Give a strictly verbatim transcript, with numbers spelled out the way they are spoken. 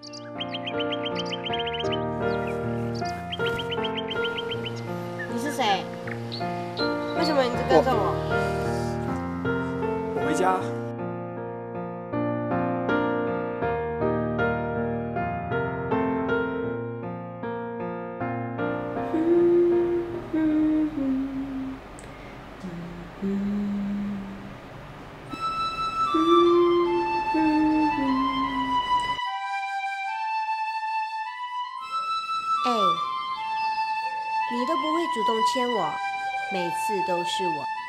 你是谁？为什么你一直跟着我？ 我回家。 哎，你都不会主动牵我，每次都是我。